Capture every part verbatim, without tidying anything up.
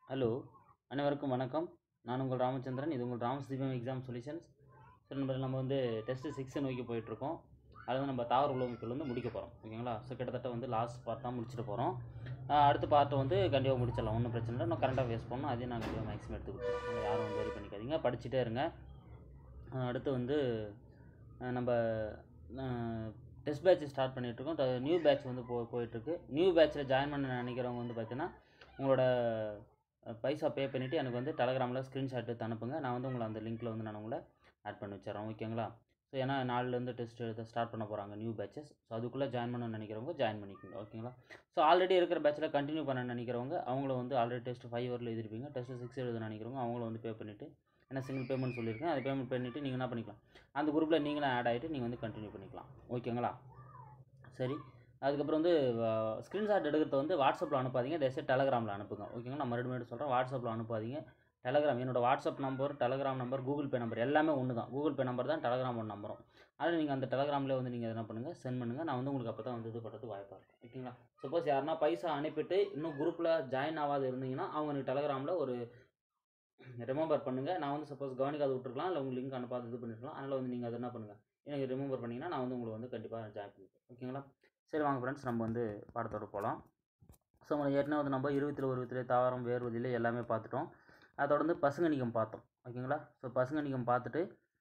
Hello, அனைவருக்கும் வணக்கம். நான் உங்கள் ராமச்சந்திரன். இது உங்கள் ராம்ஸ் தீபம் எக்ஸாம் சொல்யூஷன்ஸ். ஸோ நண்பர்களே, நம்ம வந்து டெஸ்ட்டு சிக்ஸை நோக்கி போயிட்டுருக்கோம். அது வந்து நம்ம தாவர உலோகங்கள் வந்து முடிக்க போகிறோம். ஓகேங்களா? ஸோ கிட்டத்தட்ட வந்து லாஸ்ட் பார்ட் தான் முடிச்சுட்டு போகிறோம். அடுத்த பார்ட்டை வந்து கண்டிப்பாக முடிச்சிடலாம், ஒன்றும் பிரச்சனை இல்லை. இன்னும் கரெக்டாக வேஸ்ட் பண்ணணும், அதையும் நான் கண்டிப்பாக மேக்ஸிமம் எடுத்து கொடுத்துருவோம். யாரும் வந்து வெரி பண்ணிக்காதீங்க, படிச்சுட்டே இருங்க. அடுத்து வந்து நம்ம டெஸ்ட் பேட்ச் ஸ்டார்ட் பண்ணிகிட்ருக்கோம். நியூ பேட்ச் வந்து போ போயிட்டுருக்கு. நியூ பேட்சில் ஜாயின் பண்ண நினைக்கிறவங்க வந்து பார்த்தீங்கன்னா, உங்களோட பைசா பே பண்ணிவிட்டு எனக்கு வந்து டெலகிராமில் ஸ்க்ரீன்ஷாட் எடுத்து அனுப்புங்க. நான் வந்து உங்களை அந்த லிங்க்கில் வந்து நான் உங்களை ஆட் பண்ணி வச்சிடறேன். ஓகேங்களா? ஸோ ஏன்னா நாலுலேருந்து டெஸ்ட் எழுத ஸ்டார்ட் பண்ண போகிறாங்க நியூ பேட்சஸ். ஸோ அதுக்குள்ளே ஜாயின் பண்ணணும்னு நினைக்கிறவங்க ஜாயின் பண்ணிக்கோங்க. ஓகேங்களா? ஸோ ஆல்ரெடி இருக்கிற பேட்சில் கண்டினியூ பண்ண நினைக்கிறவங்க அவங்கள வந்து ஆல்ரெடி டெஸ்ட் ஃபைவ் வரல எழுதிருப்பீங்க. டெஸ்ட் சிக்ஸ் எழுத நினைக்கிறவங்க அவங்கள வந்து பே பண்ணிவிட்டு, ஏன்னா சிங்கிள் பேமெண்ட் சொல்லியிருக்கேன், அதை பேமெண்ட் பண்ணிவிட்டு நீங்கள் என்ன பண்ணிக்கலாம், அந்த குரூப்பில் நீங்களும் ஆட் ஆகிட்டு நீங்கள் வந்து கண்டினியூ பண்ணிக்கலாம். ஓகேங்களா? சரி. அதுக்கப்புறம் வந்து ஸ்க்ரீன்ஷாட் எடுக்கிறத வந்து வாட்ஸ்அப்பில் அனுப்பாதீங்க, தயவுசெய்து டெலகிராமில் அனுப்புங்க. ஓகேங்களா? நான் மறுபடியும் சொல்கிறேன், வாட்ஸ்அப்பில் அனுப்பாதீங்க. டெலகிராம் என்னோட WhatsApp number, Telegram number, Google Pay number எல்லாமே ஒன்று தான். கூகுள் பே நம்பர் தான் டெலகிராமோட நம்பரும். அதனால் நீங்கள் அந்த டெலகிராமில் வந்து நீங்கள் என்ன பண்ணுங்கள், சென்ட் பண்ணுங்கள். நான் வந்து உங்களுக்கு அப்போ தான் வந்து இது பண்ணுறதுக்கு வாய்ப்பாக இருக்கும். ஓகேங்களா? சப்போஸ் யாருன்னா பைசா அனுப்பிட்டு இன்னும் குரூப்பில் ஜாயின் ஆகாது இருந்தீங்கன்னா அவங்க எனக்கு டெலகிராமில் ஒரு ரிமெம்பர் பண்ணுங்கள். நான் வந்து சப்போஸ் கவனிக்காத விட்டுருக்கலாம், இல்லை உங்களுக்கு லிங்க் அனுப்பாது இது பண்ணிருக்கலாம். அதனால் வந்து நீங்கள் அதை என்ன பண்ணுங்கள், எனக்கு ரிமெம்பர் பண்ணிங்கன்னா நான் வந்து உங்களை வந்து கண்டிப்பாக ஜாயின் பண்ணிப்பேன். ஓகேங்களா? சரி வாங்க ஃப்ரெண்ட்ஸ், நம்ம வந்து பாடத்தோடு போகலாம். ஸோ நம்ம ஏற்கனவே வந்து நம்ம இருபத்தில் உருவத்திலே தாவரம் வேறுவதிலே எல்லாமே பார்த்துட்டோம். அதை தொடர்ந்து பசுங்கணிகம் பார்த்தோம். ஓகேங்களா? ஸோ பசுங்கணிகம் பார்த்துட்டு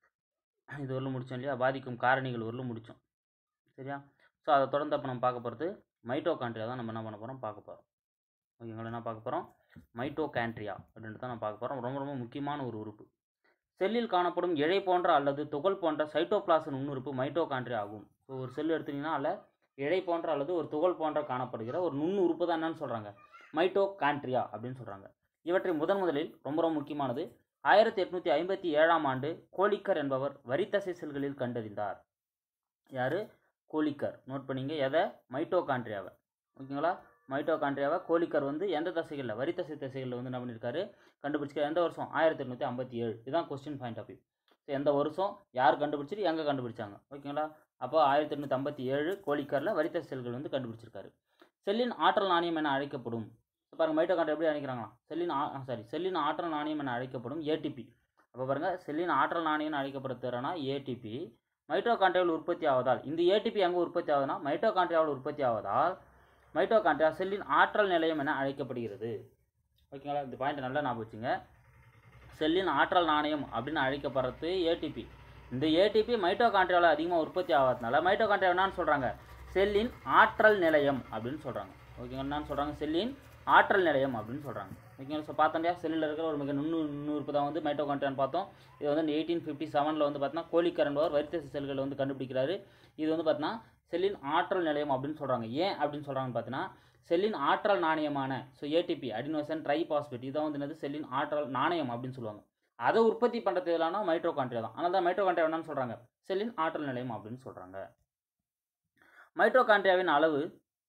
இது வரலும் முடித்தோம் இல்லையா, பாதிக்கும் காரணிகள் வரலும் முடித்தோம். சரியா? ஸோ அதை தொடர்ந்து அப்போ நம்ம பார்க்க போகிறது மைட்டோகாண்ட்ரியா தான் நம்ம என்ன பண்ண போகிறோம் பார்க்க போகிறோம். ஓகேங்களா? என்ன பார்க்க போகிறோம், மைட்டோகாண்ட்ரியா அப்படின்ட்டு தான் நான் பார்க்க போகிறோம். ரொம்ப ரொம்ப முக்கியமான ஒரு உறுப்பு. செல்லில் காணப்படும் இழை போன்ற அல்லது துகள் போன்ற சைட்டோபிளாசம் நுண்ணுறுப்பு மைட்டோகாண்ட்ரியா ஆகும். ஸோ ஒரு செல் எடுத்திங்கன்னா அதில் இழை போன்ற அல்லது ஒரு துகள் போன்ற காணப்படுகிற ஒரு நுண் உறுப்பு தான் என்னன்னு சொல்கிறாங்க, மைட்டோகாண்ட்ரியா அப்படின்னு சொல்கிறாங்க. இவற்றை முதன் முதலில் ரொம்ப ரொம்ப முக்கியமானது ஆயிரத்தி எட்நூற்றி ஐம்பத்தி ஏழாம் ஆண்டு கோலிக்கர் என்பவர் வரித்தசை செல்களில் கண்டறிந்தார். யார்? கோலிக்கர். நோட் பண்ணிங்க, எதை? மைட்டோகாண்ட்ரியாவை. ஓகேங்களா? மைட்டோகாண்ட்ரியாவை கோலிக்கர் வந்து எந்த தசைகளில், வரித்தசை தசைகளில் வந்து என்ன பண்ணியிருக்காரு, கண்டுபிடிச்சிக்க. எந்த வருஷம்? ஆயிரத்தி எட்நூற்றி ஐம்பத்தி ஏழு. இதுதான் question point of view. So எந்த வருஷம், யார் கண்டுபிடிச்சிட்டு, எங்கே கண்டுபிடிச்சாங்க. ஓகேங்களா? அப்போ ஆயிரத்தி எட்நூற்றி ஐம்பத்தி ஏழு கோலிக்கரில் வரித்தசை செல்கள் வந்து கண்டுபிடிச்சிருக்காரு. செல்லின் ஆற்றல் நாணயம் என அழைக்கப்படும், பாருங்கள் மைட்டோகாண்ட்ரியா எப்படி அழைக்கிறாங்களா, செல்லின் சாரி செல்லின் ஆற்றல் நாணயம் என அழைக்கப்படும் ஏடிபி. அப்போ பாருங்கள், செல்லின் ஆற்றல் நாணயம் அழைக்கப்படுறதுனா ஏடிபி மைட்டோகாண்ட்ரியாவில் உற்பத்தி ஆவதால், இந்த ஏடிபி எங்கே உற்பத்தி ஆகுதுன்னா மைட்டோகாண்ட்ரியாவில் உற்பத்தி ஆவதால் மைட்டோகாண்ட்ரியா செல்லின் ஆற்றல் நிலையம் என அழைக்கப்படுகிறது. ஓகேங்களா? இந்த பாயிண்ட் நல்லா ஞாபகம் வச்சுங்க. செல்லின் ஆற்றல் நாணயம் அப்படின்னு அழைக்கப்படுறது ஏடிபி. இந்த ஏடிபி மைட்டோகாண்ட்ரியாவில் அதிகமாக உற்பத்தி ஆகாதனால மைட்டோகாண்ட்ரியா என்னன்னு சொல்கிறாங்க, செல்லின் ஆற்றல் நிலையம் அப்படின்னு சொல்கிறாங்க. ஓகேங்களா? என்னன்னு சொல்கிறாங்க, செல்லின் ஆற்றல் நிலையம் அப்படின்னு சொல்கிறாங்க. ஓகேங்களா? ஸோ பார்த்தோம், செல்லில் இருக்கிற ஒரு மிக நுண்ணு நுண்ணுறுப்பு தான் வந்து மைட்டோகாண்ட்ரியான்னு பார்த்தோம். இது வந்து எயிட்டீன் ஃபிஃப்டி செவனில் வந்து பார்த்தீங்கன்னா கோலிக்கர் என்பவர் வரித்தசை செல்களை வந்து கண்டுபிடிக்கிறாரு. இது வந்து பார்த்தீங்கன்னா செல்லின் ஆற்றல் நிலையம் அப்படின்னு சொல்கிறாங்க. ஏன் அப்படின்னு சொல்கிறாங்கன்னு பார்த்தீங்கன்னா, செல்லின் ஆற்றல் நாணயமான ஸோ ஏடிபி அடினோசின் ட்ரைபாஸ்பேட் இதை வந்து என்னது செல்லின் ஆற்றல் நாணயம் அப்படின்னு சொல்லுவாங்க. அதை உற்பத்தி பண்ணுறது எதுலானா மைட்டோகாண்ட்ரியா தான். அதனால தான் மைட்டோகாண்ட்ரியா என்னன்னு சொல்கிறாங்க, செல்லின் ஆற்றல் நிலையம் அப்படின்னு சொல்கிறாங்க. மைட்டோகாண்ட்ரியாவின் அளவு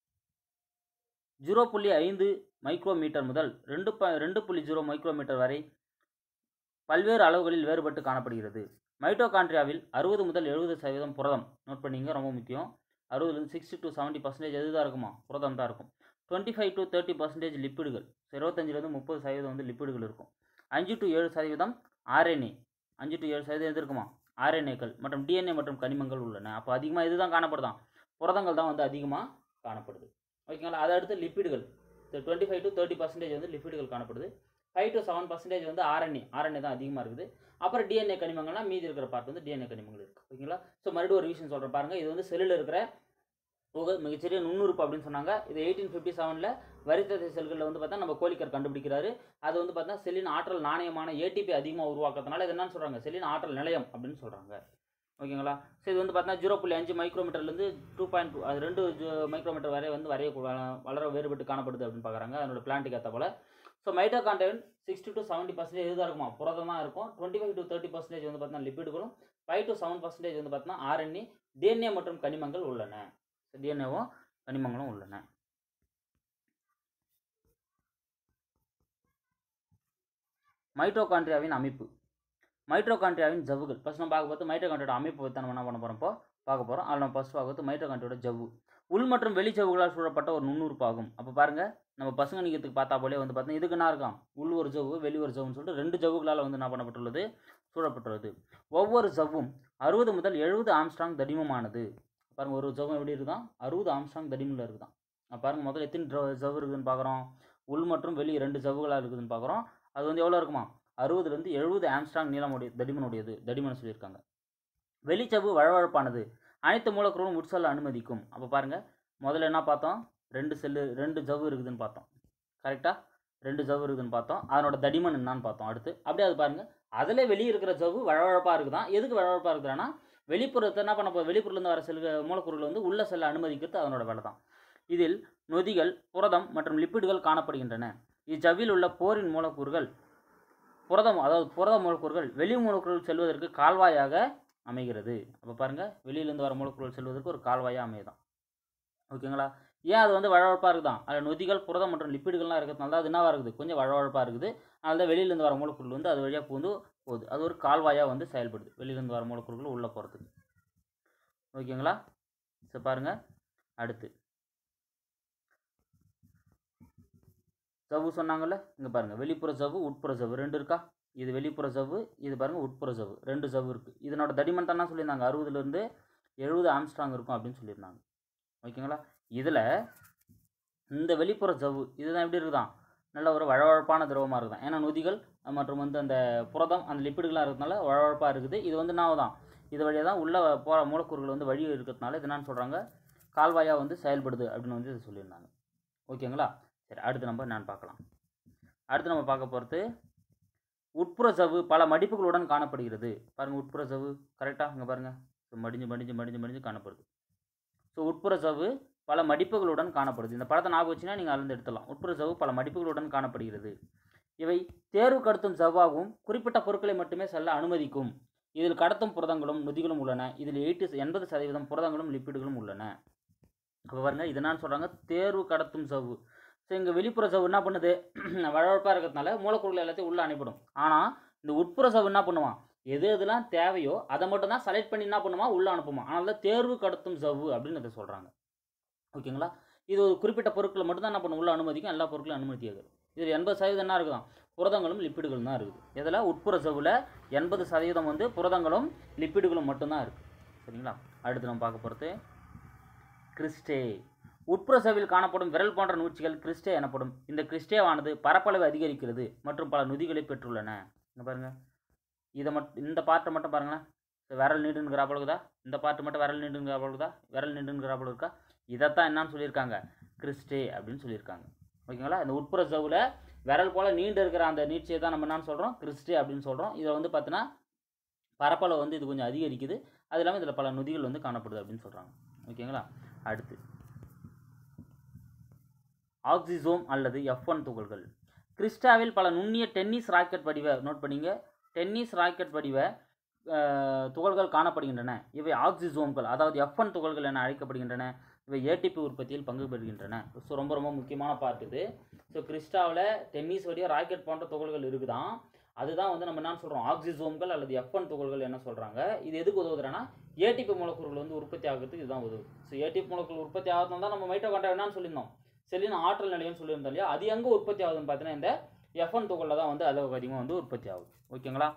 ஜீரோ புள்ளி ஐந்து மைக்ரோமீட்டர் முதல் ரெண்டு ப ரெண்டு புள்ளி ஜீரோ மைக்ரோமீட்டர் வரை பல்வேறு அளவுகளில் வேறுபட்டு காணப்படுகிறது. மைட்டோகாண்ட்ரியாவில் அறுபது முதல் எழுபது சதவீதம் புரதம். நோட் பண்ணிங்க, ரொம்ப முக்கியம். அறுபதுலேருந்து சிக்ஸ்டி டு செவன்ட்டி பர்சன்டேஜ் எது தான் இருக்குமா, புரதம் தான் இருக்கும். Twenty five to thirty percentage லிப்பிடுகள், இருபத்தஞ்சிலேருந்து முப்பது சதவீதம் வந்து லிப்பிடுகள் இருக்கும். அஞ்சு டு ஏழு சதவீதம் ஆர்என்ஏ, அஞ்சு டு ஏழு சதவீதம் எது இருக்குமா, ஆர்என்ஏக்கள் மற்றும் டிஎன்ஏ மற்றும் கனிமங்கள் உள்ளன. அப்போ அதிகமாக இதுதான் காணப்படுதான், புரதங்கள் தான் வந்து அதிகமாக காணப்படுது. ஓகேங்களா? அதை அடுத்து லிப்பிடுகள், twenty five to thirty percentage வந்து லிப்பிடுகள் காணப்படுது. ஃபைவ் டு செவன் பர்சன்டேஜ் வந்து ஆர்என்ஏ, ஆர்என்ஏ தான் அதிகமாக இருக்குது. அப்புறம் டிஎன்ஏ கனிமங்கள்லாம் மீதி இருக்கிற பார்ட் வந்து டிஎன்ஏ கனிமங்கள் இருக்குது. ஓகேங்களா? ஸோ மறுபடியும் ஒரு விஷயம் சொல்கிறேன் பாருங்கள், இது வந்து செல்லில் இருக்கிற ஒரு மிகச்சிறிய நுண்ணுறுப்பு அப்படின்னு சொன்னாங்க. இது எயிட்டீன் ஃபிஃப்டி செவனில் வரித்தசை செல்களில் வந்து பார்த்தா நம்ம கோலிக்கர் கண்டுபிடிக்கிறாரு. அது வந்து பார்த்தா செல்லின் ஆற்றல் நாணயமான ஏடிபி அதிகமாக உருவாக்குறதுனால இது என்னன்னு சொல்கிறாங்க, செல்லின் ஆற்றல் நிலையம் அப்படின்னு சொல்கிறாங்க. ஓகேங்களா? ஸோ இது வந்து பார்த்தீங்கன்னா ஜீரோ புள்ளி அஞ்சு மைக்ரோமீட்டர்லேருந்து டூ பாயிண்ட் டூ அது ரெண்டு மைக்ரோமீட்டர் வரை வந்து வரைய வளர வேறுபட்டு காணப்படுது அப்படின்னு பார்க்குறாங்க அதனோட பிளான்ட்டுக்கு ஏற்ற போல். ஸோ மைட்டோகாண்ட்ரியாவின் சிக்ஸ்டி டு செவன்ட்டி பர்சன்டேஜ் எதுதான் இருக்குமா, புரதம் தான் இருக்கும். Twenty five to thirty percentage வந்து பார்த்தீங்கன்னா லிப்பிடுகளும், ஃபைவ் டு செவன் பர்சன்டேஜ் வந்து பார்த்தீங்கன்னா ஆர்என்ஏ, டிஎன்ஏ மற்றும் கனிமங்கள் உள்ளன. டிஎன்ஏவும் கனிமங்களும் உள்ளன. மைட்டோகாண்ட்ரியாவின் அமைப்பு, மைட்டோகாண்ட்ரியாவின் ஜவ்வுகள். ஃபர்ஸ்ட் நம்ம பார்க்க பார்த்து மைட்டோகாண்ட்ரியோட அமைப்பு பற்றி நம்ம என்ன பண்ண போகிறோம், இப்போ பார்க்க போகிறோம். அதில் நம்ம ஃபஸ்ட் பார்க்கறது மைட்டோகாண்ட்ரியோட ஜவ்வு. உள் மற்றும் வெளி ஜவ்வுகளால் சூழப்பட்ட ஒரு நுண்ணுறுப்பாகும். அப்போ பாருங்கள், நம்ம பசங்க நீக்கிறதுக்கு பார்த்தா போலே வந்து பார்த்தீங்கன்னா இதுக்கு என்ன இருக்கான், உள் ஒரு ஜவ்வு வெளி ஒரு ஜவ்வுன்னு சொல்லிட்டு ரெண்டு ஜவ்வுகளால் வந்து என்ன பண்ணப்பட்டுள்ளது, சூழப்பட்டுள்ளது. ஒவ்வொரு ஜவ்வும் அறுபது முதல் எழுபது ஆம்ஸ்ட்ராங் தடிமமானது. பாருங்கள், ஒரு ஜவ்வு எப்படி இருக்குதான், அறுபது ஆம்ஸ்ட்ராங் தடிமனில் இருக்குதான். பாருங்கள், முதல்ல எத்தனை ஜவ்வு இருக்குதுன்னு பார்க்குறோம், உள் மற்றும் வெளி ரெண்டு ஜவ்வுகளாக இருக்குதுன்னு பார்க்குறோம். அது வந்து எவ்வளோ இருக்குமா, அறுபதுலேருந்து எழுபது ஆம்ஸ்ட்ராங் நீளமுடைய தடிமனுடையது, தடிமன் சொல்லியிருக்காங்க. வெளிச்சவ்வு வழவழப்பானது, அனைத்து மூலக்கூறுகளும் உட்செல்ல அனுமதிக்கும். அப்போ பாருங்கள், முதல்ல என்ன பார்த்தோம், ரெண்டு செல்லு ரெண்டு ஜவ்வு இருக்குதுன்னு பார்த்தோம். கரெக்டாக ரெண்டு ஜவ்வு இருக்குதுன்னு பார்த்தோம். அதனோட தடிமன் என்னான்னு பார்த்தோம். அடுத்து அப்படியே அது பாருங்கள், அதில் வெளியே இருக்கிற ஜவ்வு வழவழப்பாக இருக்குதான். எதுக்கு வழவழப்பாக இருக்குதுன்னா, வெளிப்புறத்தை என்ன பண்ண போகுது, வெளிப்புறத்துலேருந்து வர செல் மூலக்கூறுகள் வந்து உள்ள செல்ல அனுமதிக்கிறது அதனோட வேலை தான். இதில் நொதிகள், புரதம் மற்றும் லிப்பிடுகள் காணப்படுகின்றன. இச்சவ்வில் உள்ள போரின் மூலக்கூறுகள் புரதம் அதாவது புரத மூலக்கூறுகள் வெளி மூலக்கூறுகள் செல்வதற்கு கால்வாயாக அமைகிறது. அப்போ பாருங்கள், வெளியிலேருந்து வர மூலக்கூறுகள் செல்வதற்கு ஒரு கால்வாயாக அமையுதான். ஓகேங்களா. ஏன் அது வந்து வழவழப்பாக இருக்குதான், அதில் நொதிகள், புரதம் மற்றும் லிப்பிடுகள்லாம் இருக்கிறதுனால தான் அது என்னவாக இருக்குது, கொஞ்சம் வழவழப்பாக இருக்குது. அதனால தான் வெளியிலேருந்து வர மூலக்கூறுகள் வந்து அது வழியாக பூந்து போகுது. அது ஒரு கால்வாயாக வந்து செயல்படுது, வெளியிலேருந்து வர மூலக்கூறுகள் உள்ளே போகிறதுக்கு. ஓகேங்களா. சரி பாருங்கள், அடுத்து ஜவ்வு சொன்னாங்கல்ல, இங்கே பாருங்கள், வெளிப்புற ஜவ்வு உட்புற ஜவ்வு ரெண்டு இருக்கா. இது வெளிப்புற ஜவ்வு, இது பாருங்கள் உட்புற ஜவ்வு, ரெண்டு ஜவ்வு இருக்குது. இதனோட தடிமன் தானே சொல்லியிருந்தாங்க, அறுபதுலேருந்து எழுபது ஆம்ஸ்ட்ராங் இருக்கும் அப்படின்னு சொல்லியிருந்தாங்க. ஓகேங்களா. இதில் இந்த வெளிப்புற ஜவ்வு இதுதான் எப்படி இருக்குதான், நல்ல ஒரு வழவழப்பான திரவமாக இருக்குதான். ஏன்னா நொதிகள் மற்றும் வந்து அந்த புரதம் அந்த லிப்பிடுகளாக இருக்கிறதுனால வழவழப்பாக இருக்குது. இது வந்து என்ன தான், இது வழியாக தான் உள்ளே போகிற மூலக்கூறுகள் வந்து வழி இருக்கிறதுனால இது என்னன்னு சொல்கிறாங்க, கால்வாயாக வந்து செயல்படுது அப்படின்னு வந்து இது சொல்லியிருந்தாங்க. ஓகேங்களா. சரி, அடுத்து நம்ம என்னன்னு பார்க்கலாம். அடுத்து நம்ம பார்க்க போகிறது உட்புற ஜவ்வு பல மடிப்புகளுடன் காணப்படுகிறது. பாருங்கள், உட்புற ஜவ்வு கரெக்டாக இங்கே பாருங்கள், மடிஞ்சு மடிஞ்சு மடிஞ்சு மடிஞ்சு காணப்படுது. ஸோ உட்புற ஜவ்வு பல மடிப்புகளுடன் காணப்படுது. இந்த படத்தை ஞாபகம் வச்சுன்னா நீங்கள் அதிலிருந்து எடுத்துடலாம். உட்புற ஜவ்வு பல மடிப்புகளுடன் காணப்படுகிறது. இவை தேர்வு கடத்தும் ஜவ்வாகவும் குறிப்பிட்ட பொருட்களை மட்டுமே செல்ல அனுமதிக்கும். இதில் கடத்தும் புரதங்களும் நொதிகளும் உள்ளன. இதில் எயிட்டி எண்பது சதவீதம் புரதங்களும் லிப்பிடுகளும் உள்ளன. அப்போ பாருங்கள், இது என்னன்னு சொல்கிறாங்க, தேர்வு கடத்தும் ஜவ்வு. ஸோ இங்கே வெளிப்புற ஜவ்வு என்ன பண்ணுது, வழவழப்பாக இருக்கிறதுனால மூலக்கூறுகள் எல்லாத்தையும் உள்ளே அனுப்பிடும். ஆனால் இந்த உட்புற ஜவ்வு என்ன பண்ணுவான், எது எதுலாம் தேவையோ அதை மட்டும் தான் செலக்ட் பண்ணி என்ன பண்ணுமா, உள்ளே அனுப்புமா. அதனால தான் தேர்வு கடத்தும் ஜவ்வு அப்படின்னு இதை சொல்கிறாங்க. ஓகேங்களா. இது ஒரு குறிப்பிட்ட பொருட்களை மட்டும் தான் என்ன பண்ணும், உள்ள அனுமதிக்கும், எல்லா பொருட்களும் அனுமதிக்காது. இதில் எண்பது சதவீதம் என்ன இருக்குதான், புரதங்களும் லிப்பிடுகளும் தான் இருக்குது. இதில் உட்புற ஜவ்வில் எண்பது சதவீதம் வந்து புரதங்களும் லிப்பிடுகளும் மட்டும்தான் இருக்குது. சரிங்களா. அடுத்து நம்ம பார்க்க போகிறது கிறிஸ்டே. உட்புற ஜவ்வில் காணப்படும் விரல் போன்ற நூற்சிகள் கிறிஸ்டே எனப்படும். இந்த கிறிஸ்டேவானது பரப்பளவு அதிகரிக்கிறது மற்றும் பல நொதிகளை பெற்றுள்ளன. இங்கே பாருங்கள், இதை மட்டும் இந்த பார்ட்டை மட்டும் பாருங்களேன், விரல் நீண்டுங்கிறாப்போ இருக்குதா, இந்த பார்ட்டு மட்டும் விரல் நீண்டுங்கிறாப்போ இருக்குதா, விரல் நீண்டுங்கிறாப்போ இருக்கா. இதைத்தான் என்னன்னு சொல்லியிருக்காங்க, கிறிஸ்டே அப்படின்னு சொல்லியிருக்காங்க. ஓகேங்களா. இந்த உட்புற ஜவ்வில் விரல் போல் நீண்டு இருக்கிற அந்த நீட்சியை தான் நம்ம என்னன்னு சொல்கிறோம், கிறிஸ்டே அப்படின்னு சொல்கிறோம். இதை வந்து பார்த்தீங்கன்னா பரப்பளவு வந்து இது கொஞ்சம் அதிகரிக்குது, அது இல்லாமல் இதில் பல நொதிகள் வந்து காணப்படுது அப்படின்னு சொல்கிறாங்க. ஓகேங்களா. அடுத்து ஆக்சிசோம் அல்லது எஃப் ஒன் துகள்கள். கிறிஸ்டாவில் பல நுண்ணிய டென்னிஸ் ராக்கெட் வடிவ நோட் பண்ணிங்க டென்னிஸ் ராக்கெட் வடிவ துகள்கள் காணப்படுகின்றன. இவை ஆக்சிசோம்கள் அதாவது எஃப் ஒன் துகள்கள் என அழைக்கப்படுகின்றன. இவை ஏடிபி உற்பத்தியில் பங்கு பெறுகின்றன. ஸோ ரொம்ப ரொம்ப முக்கியமான பார்ட் இது. ஸோ கிறிஸ்டாவில் டென்னிஸ் வடிவ ராக்கெட் போன்ற துகள்கள் இருக்குதான், அதுதான் வந்து நம்ம என்ன சொல்கிறோம், ஆக்சிசோம்கள் அல்லது எஃப் ஒன் துகள்கள் என்ன சொல்கிறாங்க. இது எதுக்கு உதவுதுன்னா, ஏடிபி மூலக்கூறுகள் வந்து உற்பத்தி ஆகிறதுக்கு இதுதான் உதவுது. ஸோ ஏடிபி மூலக்கூறு உற்பத்தி ஆகிறதுனால தான் நம்ம மைட்டோகாண்ட்ரியா என்னன்னு சொல்லியிருந்தோம், செல்லின் ஆற்றல் நிலையம்னு சொல்லியிருந்தோம் இல்லையா. அது எங்கே உற்பத்தி ஆகுதுன்னு பார்த்தீங்கன்னா இந்த எஃப் ஒன் துகளில் தான் வந்து அளவுக்கு அதிகமாக வந்து உற்பத்தி ஆகுது. ஓகேங்களா.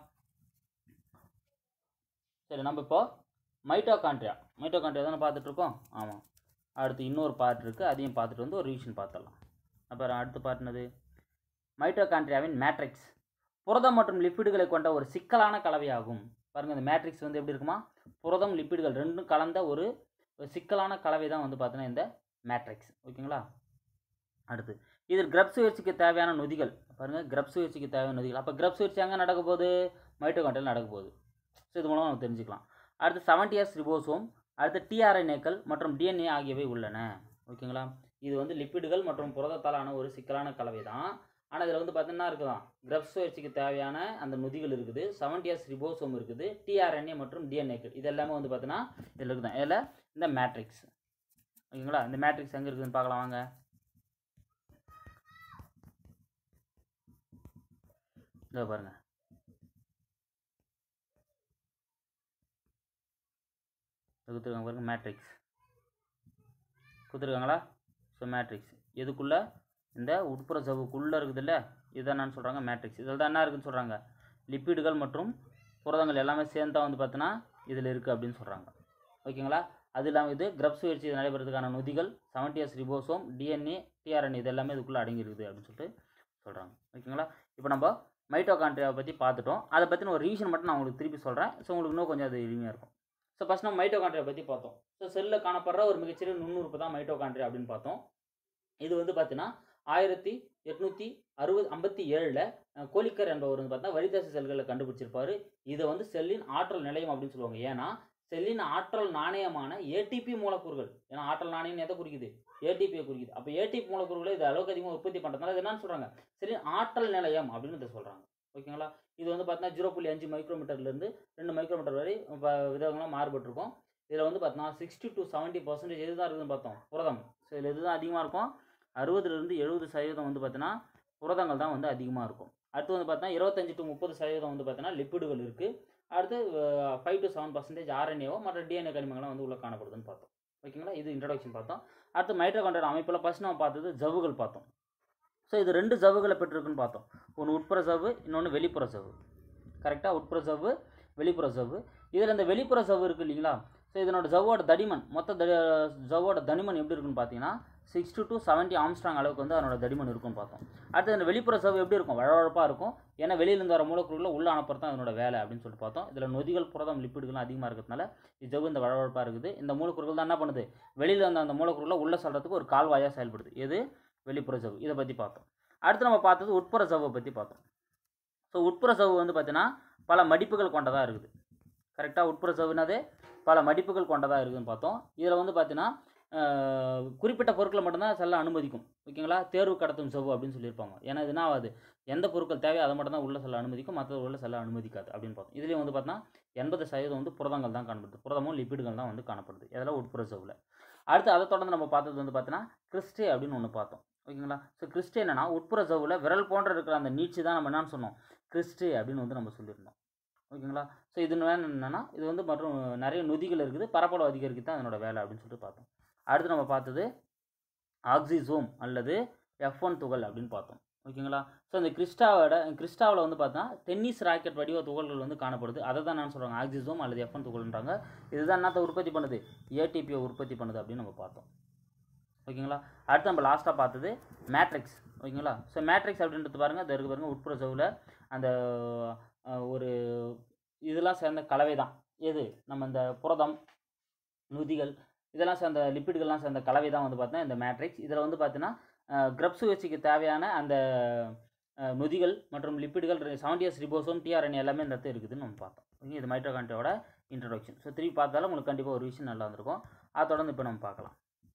சரி, நம்ம இப்போ மைட்டோகாண்ட்ரியா மைட்டோகாண்ட்ரியா தானே பார்த்துட்ருக்கோம். ஆமாம். அடுத்து இன்னொரு பார்ட் இருக்குது, அதையும் பார்த்துட்டு வந்து ஒரு ரிவிஷன் பார்த்துடலாம். அப்புறம் அடுத்த பார்ட் என்னது, மைட்டோகாண்ட்ரியாவின் மேட்ரிக்ஸ். புரதம் மற்றும் லிப்பிடுகளை கொண்ட ஒரு சிக்கலான கலவையாகும். பாருங்கள், இந்த மேட்ரிக்ஸ் வந்து எப்படி இருக்குமா, புரதம் லிப்பிடுகள் ரெண்டும் கலந்த ஒரு சிக்கலான கலவை தான் வந்து பார்த்தீங்கன்னா இந்த மேட்ரிக்ஸ். ஓகேங்களா. அடுத்து இதில் கிரப் சுழற்சிக்கு தேவையான நொதிகள். பாருங்கள், கிரப் சுழற்சிக்கு தேவையான நொதிகள். அப்போ கிரப் சுழற்சி எங்கே நடக்க போகுது, மைட்டோகாண்ட்ரியாவில் நடக்க போகுது. ஸோ இது மூலமாக நம்ம தெரிஞ்சுக்கலாம். அடுத்து செவன்டி எஸ் ரிபோசோம், அடுத்து டிஆர்என்ஏக்கள் மற்றும் டிஎன்ஏ ஆகியவை உள்ளன. ஓகேங்களா. இது வந்து லிப்பிடுகள் மற்றும் புரதத்தாலான ஒரு சிக்கலான கலவை தான். ஆனால் இதில் வந்து பார்த்தீங்கன்னா இருக்குதான், கிரப் சுழற்சிக்கு தேவையான அந்த நொதிகள் இருக்குது, செவன்டி எஸ் ரிபோசோம் இருக்குது, டிஆர்என்ஏ மற்றும் டிஎன்ஏக்கள் இது எல்லாமே வந்து பார்த்தீங்கன்னா இதில் இருக்குதான். இதில் இந்த மேட்ரிக்ஸ். ஓகேங்களா. இந்த மேட்ரிக்ஸ் எங்கே இருக்குதுன்னு பார்க்கலாம் வாங்க. இதை பாருங்கள், கொடுத்துருக்காங்க பாருங்கள், மேட்ரிக்ஸ் கொடுத்துருக்காங்களா? ஸோ மேட்ரிக்ஸ் எதுக்குள்ளே, இந்த உட்புற சவ்வுக்குள்ளே இருக்குது இல்லை, இதுதான் என்னன்னு சொல்கிறாங்க மேட்ரிக்ஸ். இதில் தான் என்ன இருக்குதுன்னு சொல்கிறாங்க, லிப்பிடுகள் மற்றும் புரதங்கள் எல்லாமே சேர்ந்தா வந்து பார்த்தோன்னா இதில் இருக்குது அப்படின்னு சொல்கிறாங்க. ஓகேங்களா? அது இல்லாமல் இது கிரப் சுழற்சி நடைபெறதுக்கான நொதிகள், செவன்டிஎஸ் ரிபோசோம், டிஎன்ஏ, டிஆர்என்ஏ இது எல்லாமே இதுக்குள்ளே அடங்கியிருக்குது அப்படின்னு சொல்லிட்டு சொல்கிறாங்க. ஓகேங்களா? இப்போ நம்ம மைட்டோகாண்ட்ரியாவை பற்றி பார்த்துட்டோம். அதை பற்றின ஒரு ரிவிஷன் மட்டும் நான் உங்களுக்கு திருப்பி சொல்கிறேன். ஸோ உங்களுக்கு இன்னும் கொஞ்சம் அது எளிமையாக இருக்கும். ஸோ ஃபஸ்ட் நம்ம மைட்டோகாண்ட்ரியா பற்றி பார்த்தோம். ஸோ செல்லில் காணப்படுற ஒரு மிகச்சிறிய நுண்ணுறுப்பு தான் மைட்டோகாண்ட்ரியா அப்படின்னு பார்த்தோம். இது வந்து பார்த்தீங்கன்னா ஆயிரத்தி எட்நூற்றி அறுபது ஐம்பத்தி ஏழில் கோலிக்கர் என்பவர் வந்து பார்த்தா வழித்தேச செல்களை கண்டுபிடிச்சிருப்பாரு. இதை வந்து செல்லின் ஆற்றல் நிலையம் அப்படின்னு சொல்லுவாங்க. ஏன்னா செல்லின் ஆற்றல் நாணயமான ஏடிபி மூலக்கூறுகள், ஏன்னா ஆற்றல் நாணயம் எதை குறிக்குது, ஏடிபியை குறிக்குது. அப்போ ஏடிபி மூலக்கூறுகளை இது அளவுக்கு அதிகமாக உற்பத்தி பண்ணுறதுனால இது என்னன்னு சொல்கிறாங்க, செல்லின் ஆற்றல் நிலையம் அப்படின்னு இதை சொல்கிறாங்க. ஓகேங்களா? இது வந்து பார்த்தீங்கன்னா ஜீரோ புள்ளி அஞ்சு மைக்ரோமீட்டர்லேருந்து ரெண்டு மைக்ரோமீட்டர் வரை விதங்களாக மாறுபட்டிருக்கும். இதில் வந்து பார்த்தீங்கன்னா சிக்ஸ்டி டு செவன்ட்டி பர்சன்டேஜ் எது தான் இருக்குதுன்னு பார்த்தோம், புரதம். ஸோ இதில் எது தான் அதிகமாக இருக்கும், அறுபதுலேருந்து எழுபது சதவீதம் வந்து பார்த்தீங்கன்னா புரதங்கள் தான் வந்து அதிகமாக இருக்கும். அடுத்து வந்து பார்த்தீங்கன்னா இருபத்தஞ்சி டு முப்பது சதவீதம் வந்து பார்த்தீங்கன்னா லிப்பிடுகள் இருக்குது. அடுத்து ஃபைவ் டு செவன் பர்சன்டேஜ் ஆர்என்ஏவோ மற்ற டிஎன்ஏ கனிமங்கள்லாம் வந்து உள்ளே காணப்படுதுன்னு பார்த்தோம். ஓகேங்களா? இது இன்ட்ரடக்ஷன் பார்த்தோம். அடுத்து மைட்டோகாண்ட்ரியா அமைப்பில் ஃபஸ்ட் நம்ம பார்த்தது ஜவ்வுகள் பார்த்தோம். ஸோ இது ரெண்டு ஜவ்வுகளை பெற்றிருக்குன்னு பார்த்தோம். ஒன்று உட்புற ஜவ்வு, இன்னொன்று வெளிப்புற ஜவ்வு. கரெக்டாக? உட்புற ஜவ்வு, வெளிப்புற ஜவ்வு. இதில் இந்த வெளிப்புற ஜவ்வு இருக்குது இல்லைங்களா? ஸோ இதனோட ஜவ்வோட தடிமன், மொத்த த ஜவ்வோட தடிமன் எப்படி இருக்குன்னு பார்த்தீங்கன்னா சிக்ஸ்டி டு செவன்ட்டி ஆம்ஸ்ட்ராங் அளவுக்கு வந்து அதனோட தடிமன் இருக்குன்னு பார்த்தோம். அடுத்து இந்த வெளிப்புற ஜவ்வு எப்படி இருக்கும், வழவழப்பாக இருக்கும். ஏன்னா வெளியிலேருந்து வர மூலக்கூறுகளை உள்ள அனுப்புறது தான் அதனோட வேலை அப்படின்னு சொல்லிட்டு பார்த்தோம். இதில் நொதிகள், புரதம், லிப்பிடுகள் அதிகமாக இருக்கிறதுனால இது ஜவ்வு இந்த வழவழப்பாக இருக்குது. இந்த மூலக்கூறுகள் தான் என்ன பண்ணுது, வெளியில் வந்த அந்த மூலக்கூறுகளை உள்ளே சொல்கிறதுக்கு ஒரு கால்வாயாக செயல்படுது. எது, வெளிப்புற ஜவ்வு. இதை பற்றி பார்த்தோம். அடுத்து நம்ம பார்த்தது உட்புற ஜவ்வை பற்றி பார்த்தோம். ஸோ உட்புற ஜவ்வு வந்து பார்த்தீங்கன்னா பல மடிப்புகள் கொண்டதாக இருக்குது. கரெக்டாக? உட்புற ஜவ்வுனாதே பல மடிப்புகள் கொண்டதாக இருக்குதுன்னு பார்த்தோம். இதில் வந்து பார்த்தீங்கன்னா குறிப்பிட்ட பொருட்களை மட்டும்தான் செல்ல அனுமதிக்கும். ஓகேங்களா? தேர்வு கடத்தும் ஜவ்வு அப்படின்னு சொல்லியிருப்பாங்க. ஏன்னா இது என்ன ஆகாது, எந்த பொருட்கள் தேவையோ அதை மட்டும் தான் உள்ளே செல்ல அனுமதிக்கும், மற்ற உள்ள செல்ல அனுமதிக்காது அப்படின்னு பார்த்தோம். இதுலேயும் வந்து பார்த்தீங்கன்னா எண்பது சதவீதம் வந்து புரதங்கள் தான் காணப்படுது, புரதமும் லிப்பிடுகள் தான் வந்து காணப்படுது. இதெல்லாம் உட்புற ஜவ்வில். அடுத்து அதை தொடர்ந்து நம்ம பார்த்தது வந்து பார்த்தீங்கன்னா கிறிஸ்டே அப்படின்னு ஒன்று பார்த்தோம். ஓகேங்களா? ஸோ கிறிஸ்டே என்னன்னா உட்புற ஜவ்வில் விரல் போன்ற இருக்கிற அந்த நீட்சி தான் நம்ம என்னன்னு சொன்னோம், கிறிஸ்டே அப்படின்னு வந்து நம்ம சொல்லியிருந்தோம். ஓகேங்களா? ஸோ இது என்னென்னா இது வந்து மற்றும் நிறைய நொதிகள் இருக்குது, பரப்பளவு அதிகரிக்கு தான் அதனோட வேலை அப்படின்னு சொல்லிட்டு பார்த்தோம். அடுத்து நம்ம பார்த்தது ஆக்சிசோம் அல்லது எஃப் ஒன் துகள் அப்படின்னு பார்த்தோம். ஓகேங்களா? ஸோ இந்த கிறிஸ்டாவோட கிறிஸ்டாவில் வந்து பார்த்தா டென்னிஸ் ராக்கெட் வடிவ துகள்கள் வந்து காணப்படுது. அதை தான் நான் சொல்கிறாங்க ஆக்சிசோம் அல்லது எஃப் ஒன் துகள்ன்றாங்க. இதுதான் என்னத்தை உற்பத்தி பண்ணுது, ஏடிபியை உற்பத்தி பண்ணுது அப்படின்னு நம்ம பார்த்தோம். ஓகேங்களா? அடுத்து நம்ம லாஸ்ட்டாக பார்த்தது மேட்ரிக்ஸ். ஓகேங்களா? ஸோ மேட்ரிக்ஸ் அப்படின்றது பாருங்கள், அது இருக்கு பாருங்கள், உட்புற ஜவ்வில் அந்த ஒரு இதெல்லாம் சேர்ந்த கலவை தான் எது, நம்ம இந்த புரதம், நொதிகள் இதெல்லாம் சேர்ந்த லிப்பிடுகள்லாம் சேர்ந்த கலவை தான் வந்து பார்த்தீங்கன்னா இந்த மேட்ரிக்ஸ். இதில் வந்து பார்த்தீங்கன்னா கிரப் சுழற்சிக்கு தேவையான அந்த நொதிகள் மற்றும் லிப்பிடுகள், செவன்டிஎஸ் ரிபோசோம், டிஆர்என்ஏ எல்லாமே இந்த இடத்துல இருக்குதுன்னு நம்ம பார்த்தோம். ஓகே, இது மைட்டோகாண்ட்ரியாவோட இன்ட்ரடக்ஷன். ஸோ திருப்பி பார்த்தாலும் உங்களுக்கு கண்டிப்பாக ஒரு விஷயம் நல்லா இருந்திருக்கும். அதை தொடர்ந்து இப்போ நம்ம பார்க்கலாம்.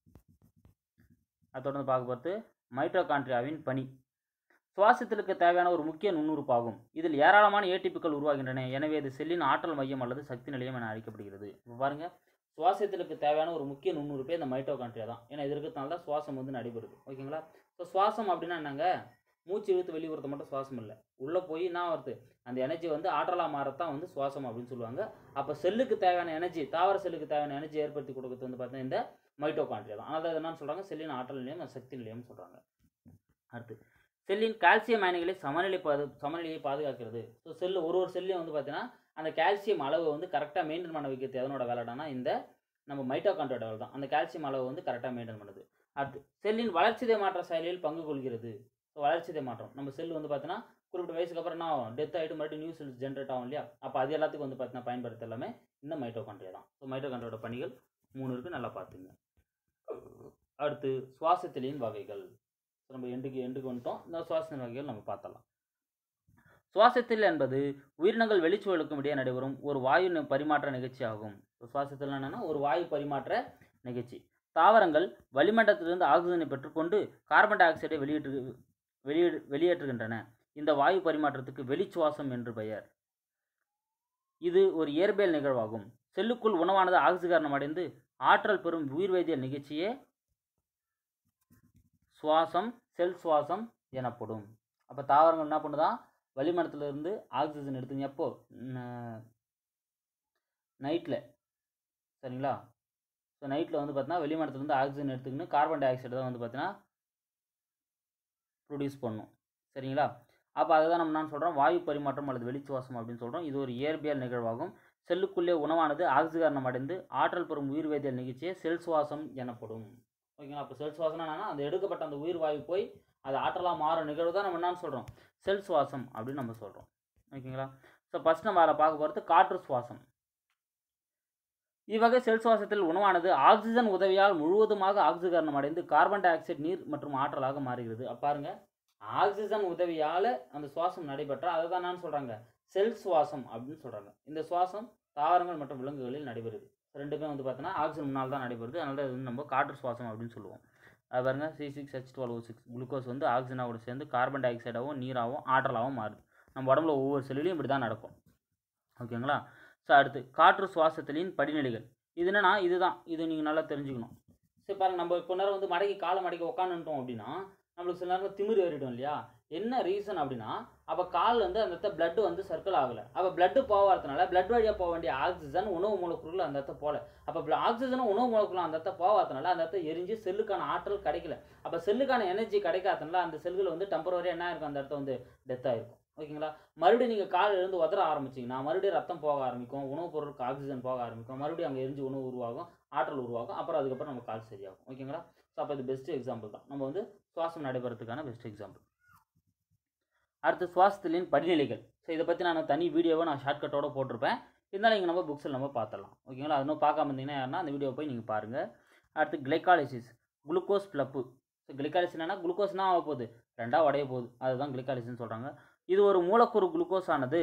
அதை தொடர்ந்து பார்க்க பார்த்து மைட்டோகாண்ட்ரியாவின் பணி. சுவாசத்திற்கு தேவையான ஒரு முக்கிய நுண்ணுறுப்பாகும். இதில் ஏராளமான ஏடிபிக்கள் உருவாகின்றன. எனவே இது செல்லின் ஆற்றல் மையம் அல்லது சக்தி நிலையம் என அழைக்கப்படுகிறது. இப்போ பாருங்கள், சுவாசத்திற்கு தேவையான ஒரு முக்கிய நுண்ணுறுப்பே இந்த மைட்டோகாண்ட்ரியா தான். ஏன்னா இது இருக்கிறதுனால தான் சுவாசம் வந்து நடைபெறுது. ஓகேங்களா? ஸோ சுவாசம் அப்படின்னா என்னங்க, மூச்சு இழுத்து வெளியூறத மட்டும் சுவாசம் இல்லை, உள்ளே போய் என்ன வருது, அந்த எனர்ஜி வந்து ஆற்றலாக மாறத்தான் வந்து சுவாசம் அப்படின்னு சொல்லுவாங்க. அப்போ செல்லுக்கு தேவையான எனர்ஜி, தாவர செல்லுக்கு தேவையான எனர்ஜி ஏற்படுத்தி கொடுக்குறது வந்து பார்த்தீங்கன்னா இந்த மைட்டோகாண்ட்ரியா தான். அதனால் என்னன்னு சொல்கிறாங்க, செல்லின் ஆற்றல் நிலையம், சக்தி நிலையம்னு சொல்கிறாங்க. அடுத்து செல்லின் கால்சியம் அயனிகளை சமநிலை பாது சமநிலையை பாதுகாக்கிறது. ஸோ செல்லு ஒரு ஒரு செல்லையும் வந்து பார்த்தீங்கன்னா அந்த கால்சியம் அளவு வந்து கரெக்டாக மெயின்டைன் பண்ண வைக்கிறது எதனோட வேலைடானா இந்த நம்ம மைட்டோகாண்ட்ரியோட வேலை தான். அந்த கால்சியம் அளவு வந்து கரெக்டாக மெயின்டைன் பண்ணுது. அடுத்து செல்லின் வளர்ச்சிதை மாற்ற செயலில் பங்கு கொள்கிறது. ஸோ வளர்ச்சிதை மாற்றம், நம்ம செல் வந்து பார்த்தீங்கன்னா குறிப்பிட்ட வயசுக்கு அப்புறம் என்ன ஆகும், டெத் ஆகிட்டு மறுபடியும் நியூ செல்ஸ் ஜென்ரேட் ஆகும் இல்லையா? அப்போ அது எல்லாத்துக்கும் வந்து பார்த்தீங்கன்னா பயன்படுத்த எல்லாமே இந்த மைட்டோகாண்ட்ரியா தான். ஸோ மைட்டோகாண்ட்ரியோட பணிகள் மூணு இருக்குது, நல்லா பார்த்துங்க. அடுத்து சுவாசத்திலின் வகைகள். நம்ம எண்டுக்கு எண்டுக்கு வந்துட்டோம். இந்த சுவாசத்தின் வகைகள் நம்ம பார்த்தலாம். சுவாசத்தில் என்பது உயிரினங்கள் வெளிச்சூழலுக்கும் இடையே நடைபெறும் ஒரு வாயு பரிமாற்ற நிகழ்ச்சி ஆகும். சுவாசத்தில் என்னன்னா ஒரு வாயு பரிமாற்ற நிகழ்ச்சி. தாவரங்கள் வளிமண்டலத்திலிருந்து ஆக்சிஜனை பெற்றுக்கொண்டு கார்பன் டை ஆக்சைடை வெளியேற்று வெளியே வெளியேற்றுகின்றன. இந்த வாயு பரிமாற்றத்துக்கு வெளிச்சுவாசம் என்று பெயர். இது ஒரு இயற்பியல் நிகழ்வாகும். செல்லுக்குள் உணவானது ஆக்சிகரணம் அடைந்து ஆற்றல் பெறும் உயிர் வேதியியல் நிகழ்ச்சியே சுவாசம், செல் சுவாசம் எனப்படும். அப்போ தாவரங்கள் என்ன பண்ணுதான், வளிமண்டலத்திலிருந்து ஆக்சிஜன் எடுத்துங்க எப்போ, நைட்டில் சரிங்களா? ஸோ நைட்டில் வந்து பார்த்தீங்கன்னா வெளிமடத்துலேருந்து ஆக்சிஜன் எடுத்துக்கின்னு கார்பன் டை ஆக்சைடு தான் வந்து பார்த்தீங்கன்னா ப்ரொடியூஸ் பண்ணும். சரிங்களா? அப்போ அதுதான் நம்ம என்ன சொல்கிறோம், வாயு பரிமாற்றம் அல்லது வெளிச்சுவாசம் அப்படின்னு சொல்கிறோம். இது ஒரு இயற்பியல் நிகழ்வாகும். செல்லுக்குள்ளே உணவானது ஆக்சிகரணம் அடைந்து ஆற்றல் பெறும் உயிர் வேதியியல் நிகழ்ச்சியே செல் சுவாசம் எனப்படும். ஓகேங்களா? அப்போ செல் சுவாசம்னா என்னன்னா, அந்த எடுக்கப்பட்ட அந்த உயிர் வாயு போய் அது ஆற்றலாக மாறும் நிகழ்வு தான் நம்ம என்னன்னு சொல்கிறோம், செல் சுவாசம் அப்படின்னு நம்ம சொல்கிறோம். ஓகேங்களா? ஸோ ஃபஸ்ட் நம்ம அதில் பார்க்க போகிறது காற்று சுவாசம். இவ்வகை செல் சுவாசத்தில் உணவானது ஆக்சிஜன் உதவியால் முழுவதுமாக ஆக்சிகரணம் அடைந்து கார்பன் டை ஆக்சைடு நீர் மற்றும் ஆற்றலாக மாறுகிறது. அப்போ பாருங்க, ஆக்சிஜன் உதவியால் அந்த சுவாசம் நடைபெற்றால் அதை தான் என்னன்னு சொல்கிறாங்க, செல் சுவாசம் அப்படின்னு சொல்கிறாங்க. இந்த சுவாசம் தாவரங்கள் மற்றும் விலங்குகளில் நடைபெறுது. ரெண்டுமே வந்து பார்த்தீங்கன்னா ஆக்சிஜன் முன்னால் தான் நடைபெறுது. அதனால தான் இது வந்து நம்ம காற்று சுவாசம் அப்படின்னு சொல்லுவோம். அது பாருங்க, C six H twelve O six glucose வந்து ஆக்சிஜனோட சேர்ந்து கார்பன் டை ஆக்சைடாகவும் நீராகவும் ஆற்றலாகவும் மாறுது. நம்ம உடம்புல ஒவ்வொரு செல்லையும் இப்படி தான் நடக்கும். ஓகேங்களா? ஸோ அடுத்து காற்று சுவாசத்திலின் படிநிலைகள். இது என்னன்னா இதுதான், இது நீங்கள் நல்லா தெரிஞ்சுக்கணும். சரி பாருங்கள், நம்ம இப்போ நேரம் வந்து மடக்கி காலை மடக்கி உட்காந்துட்டோம் அப்படின்னா நம்மளுக்கு சில நேரம் திமிர் ஏறிடும் இல்லையா? என்ன ரீசன் அப்படின்னா, அப்போ கால் வந்து அந்த இடத்த பிளட் வந்து சர்க்கிள் ஆகலை. அப்போ பிளட்டு போகாததுனால பிளட் வழியாக போக வேண்டிய ஆக்சிஜன் உணவு மூலக்கூறுகள் அந்த இடத்த போகல. அப்போ ஆக்சிஜனும் உணவு மூலக்கூறுகள் அந்த இடத்த போகாததுனால அந்த இடத்த எரிஞ்சு செல்லுக்கான ஆற்றல் கிடைக்கல. அப்போ செல்லுக்கான எனர்ஜி கிடைக்காததுனால அந்த செல்கள் வந்து டெம்பரவரியாக என்ன இருக்கும், அந்த இடத்த வந்து டெத் ஆகிருக்கும். ஓகேங்களா? மறுபடியும் நீங்கள் காலில் இருந்து உதற ஆரம்பிச்சிங்கன்னா மறுபடியும் ரத்தம் போக ஆரம்பிக்கும், உணவுப் பொருளுக்கு ஆக்சிஜன் போக ஆரம்பிக்கும், மறுபடியும் அங்கே எரிஞ்சு உணவு உருவாகும், ஆற்றல் உருவாகும். அப்புறம் அதுக்கப்புறம் நம்ம கால் சரியாகும். ஓகேங்களா? ஸோ அப்போ இது பெஸ்ட் எக்ஸாம்பிள் தான், நம்ம வந்து சுவாசம் நடைபெறதுக்கான பெஸ்ட் எக்ஸாம்பிள். அடுத்து சுவாசத்திலின் படிநிலைகள். ஸோ இதை பற்றி நான் தனி வீடியோவை நான் ஷார்ட்கட்டோடு போட்டிருப்பேன். இருந்தாலும் இங்கே நம்ம புக்ஸில் நம்ம பார்த்துடலாம். ஓகேங்களா? அது இன்னும் பார்க்காம இருந்தீங்கன்னா யாருன்னா அந்த வீடியோ போய் நீங்கள் பாருங்கள். அடுத்து கிளைகாலிசிஸ், குளுக்கோஸ் பிளப்பு. ஸோ கிளைகாலிசிஸ் என்னன்னா, குளுக்கோஸ்னா ஆக போகுது, ரெண்டாக உடைய போகுது, அதுதான் கிளைகாலிசிஸ்ன்னு சொல்கிறாங்க. இது ஒரு மூலக்கூறு குளுக்கோஸ் ஆனது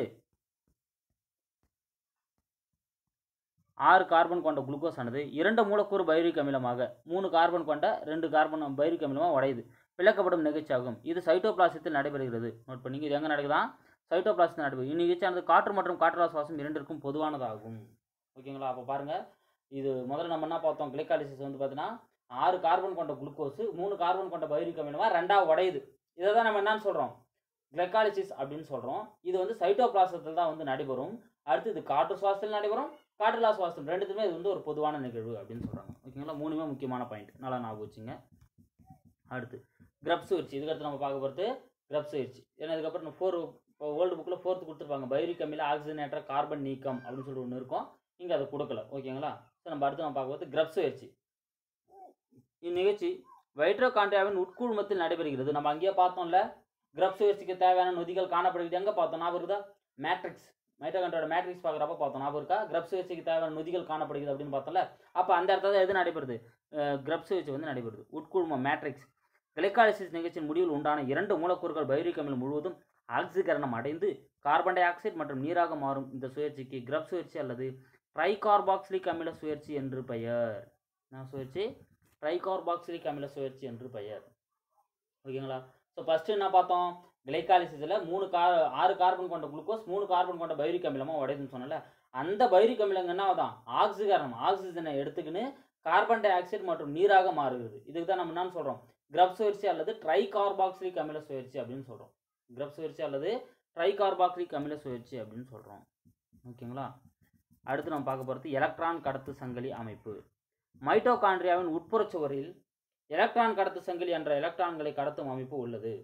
ஆறு கார்பன் கொண்ட குளுக்கோஸ் ஆனது இரண்டு மூலக்கூறு பைரிக் அமிலமாக மூணு கார்பன் கொண்ட ரெண்டு கார்பன் பைரிக் அமிலமாக உடையுது பிளக்கப்படும் நிகழ்ச்சியாகும். இது சைட்டோபிளாசத்தில் நடைபெறுகிறது. நோட் பண்ணிங்க, இது எங்கே நடக்குதான், சைட்டோபிளாசத்தில் நடைபெறும். இந்நிகழ்ச்சியானது காற்று மற்றும் காற்றா சுவாசம் இரண்டிற்கும் பொதுவானதாகும். ஓகேங்களா? அப்போ பாருங்கள், இது முதல்ல நம்ம என்ன பார்த்தோம், கிளைகாலிசிஸ் வந்து பார்த்தீங்கன்னா ஆறு கார்பன் கொண்ட குளுக்கோஸ் மூணு கார்பன் கொண்ட பைரிக் அமிலமாக ரெண்டாக உடையுது. இதை தான் நம்ம என்னன்னு சொல்கிறோம், கிளைகாலிசிஸ் அப்படின்னு சொல்கிறோம். இது வந்து சைட்டோபிளாசத்தில் தான் வந்து நடைபெறும். அடுத்து இது காற்று சுவாசத்தில் நடைபெறும், காற்றுலா சுவாசம் ரெண்டுத்துமே இது வந்து ஒரு பொதுவான நிகழ்வு அப்படின்னு சொல்கிறாங்க. ஓகேங்களா? மூணுமே முக்கியமான பாயிண்ட், நல்லா ஞாபகம் வச்சுங்க. அடுத்து கிரப் சுழற்சி, இதுக்கடுத்து நம்ம பார்க்க போகிறது கிரப் சுழற்சி. ஏன்னா இதுக்கப்புறம் ஃபோர் வேர்ல்டு புக்கில் ஃபோர்த்து கொடுத்துருப்பாங்க, பைரிக் அமில ஆக்சிஜனேற்ற கார்பன் நீக்கம் அப்படின்னு சொல்லி ஒன்று இருக்கும். இங்கே அதை கொடுக்கல. ஓகேங்களா? ஸோ நம்ம அடுத்து நம்ம பார்க்க போகிறது கிரப் சுழற்சி. இந்நிகழ்ச்சி வைட்ரோகாண்ட்ரியாவின் உட்குழுமத்தில் நடைபெறுகிறது. நம்ம அங்கேயே பார்த்தோம்ல, கிரப் சுழற்சிக்கு தேவையான நொதிகள் காணப்படுகிறது. எங்கே பார்த்தோம் ஞாபகம் இருக்குதா, மேட்ரிக்ஸ், மைட்டோகாண்ட்ரியோட மேட்ரிக்ஸ் பார்க்குறப்ப பார்த்தோம் ஞாபகம் இருக்கா, கிரப் சுழற்சிக்கு தேவையான நொதிகள் காணப்படுகிறது அப்படின்னு பார்த்தோம்ல. அப்போ அந்த இடத்துல எது நடைபெறுது, கிரப் சுழற்சி வந்து நடைபெறுது, உட்குழுமம் மேட்ரிக்ஸ். கிளைகாலிசிஸ் நிகழ்ச்சியின் முடிவில் உண்டான இரண்டு மூலக்கூறுகள் பைரிக் அமிலம் முழுவதும் ஆக்சிகரணம் அடைந்து கார்பன் டை ஆக்சைடு மற்றும் நீராக மாறும் இந்த சுழற்சிக்கு கிரப் சுழற்சி அல்லது ட்ரைகார்பாக்சிலிக் அமில சுழற்சி என்று பெயர். என்ன சுழற்சி, ட்ரைகார்பாக்சிலிக் அமில சுழற்சி என்று பெயர். ஓகேங்களா? ஸோ ஃபஸ்ட்டு என்ன பார்த்தோம், கிளைகாலிசிஸில் மூணு கார் ஆறு கார்பன் கொண்ட குளுக்கோஸ் மூணு கார்பன் கொண்ட பைரிக் அமிலமாக உடையுதுன்னு சொன்னல, அந்த பைரிக் அமிலங்க என்ன தான் ஆக்சிகரணம் ஆக்சிஜனை எடுத்துக்கின்னு கார்பன் டை ஆக்சைடு மற்றும் நீராக மாறுகிறது. இதுக்கு தான் நம்ம என்னன்னு சொல்கிறோம், கிரப் சுழற்சி அல்லது ட்ரைகார்பாக்சிலிக் அமில சுழற்சி அப்படின்னு சொல்கிறோம். கிரப் சுழற்சி அல்லது ட்ரைகார்பாக்சிலிக் அமில சுழற்சி அப்படின்னு சொல்கிறோம். ஓகேங்களா? அடுத்து நம்ம பார்க்க போகிறது எலக்ட்ரான் கடத்து சங்கிலி அமைப்பு. மைட்டோகாண்ட்ரியாவின் உட்புற சுவரில் எலக்ட்ரான் கடத்து சங்கிலி என்ற எலக்ட்ரான்களை கடத்தும் அமைப்பு உள்ளது.